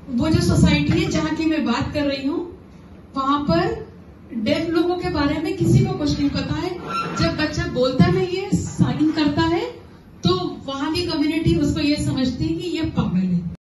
वो जो सोसाइटी है जहाँ की मैं बात कर रही हूँ, वहां पर डेफ लोगों के बारे में किसी को कुछ नहीं पता है। जब बच्चा बोलता नहीं है, साइन करता है, तो वहां की कम्युनिटी उसको ये समझती है कि ये पागल